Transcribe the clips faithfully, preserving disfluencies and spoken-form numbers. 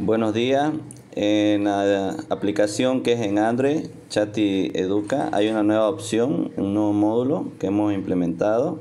Buenos días. En la aplicación que es en Android, Chati Educa, hay una nueva opción, un nuevo módulo que hemos implementado.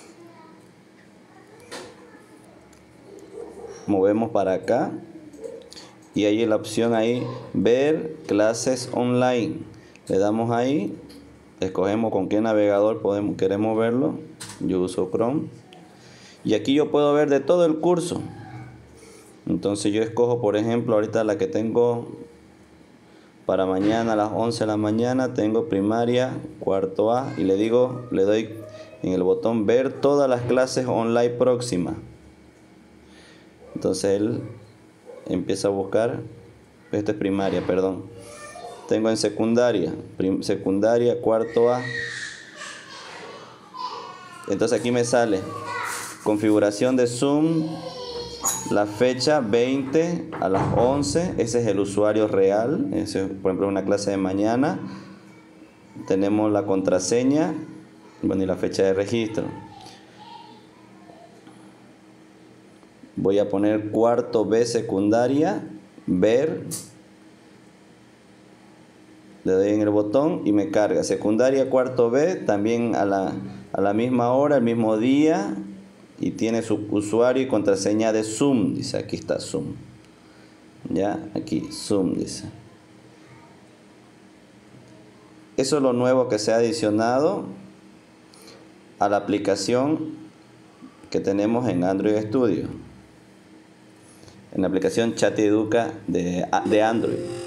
Movemos para acá y hay la opción ahí, ver clases online. Le damos ahí, escogemos con qué navegador podemos, queremos verlo. Yo uso Chrome. Y aquí yo puedo ver de todo el curso. Entonces yo escojo, por ejemplo, ahorita la que tengo para mañana a las once de la mañana, tengo primaria, cuarto A, y le digo, le doy en el botón ver todas las clases online próximas. Entonces él empieza a buscar, esta es primaria, perdón. Tengo en secundaria, prim, secundaria, cuarto A. Entonces aquí me sale configuración de Zoom. La fecha veinte a las once, ese es el usuario real, ese es, por ejemplo, una clase de mañana. Tenemos la contraseña, bueno, y la fecha de registro. Voy a poner cuarto B secundaria, ver. Le doy en el botón y me carga. Secundaria cuarto B, también a la, a la misma hora, el mismo día. Y tiene su usuario y contraseña de Zoom. Dice, aquí está Zoom. Ya, aquí, Zoom, dice. Eso es lo nuevo que se ha adicionado a la aplicación que tenemos en Android Studio. En la aplicación Chati Educa de, de Android.